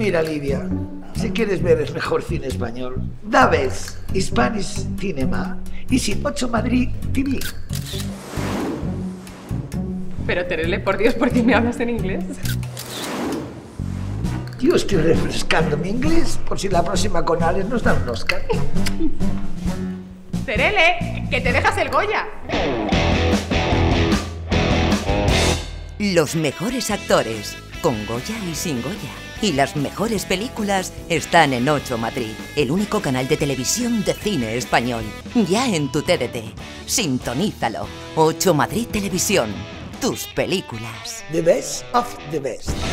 Mira, Lidia, si quieres ver el mejor cine español, da ves Spanish Cinema y sin 8 Madrid TV. Pero Terele, por Dios, ¿por qué me hablas en inglés? Yo estoy refrescando mi inglés por si la próxima con Alex nos da un Oscar. Terele, que te dejas el Goya. Los mejores actores, con Goya y sin Goya. Y las mejores películas están en 8 Madrid, el único canal de televisión de cine español. Ya en tu TDT. Sintonízalo. 8 Madrid Televisión. Tus películas. The best of the best.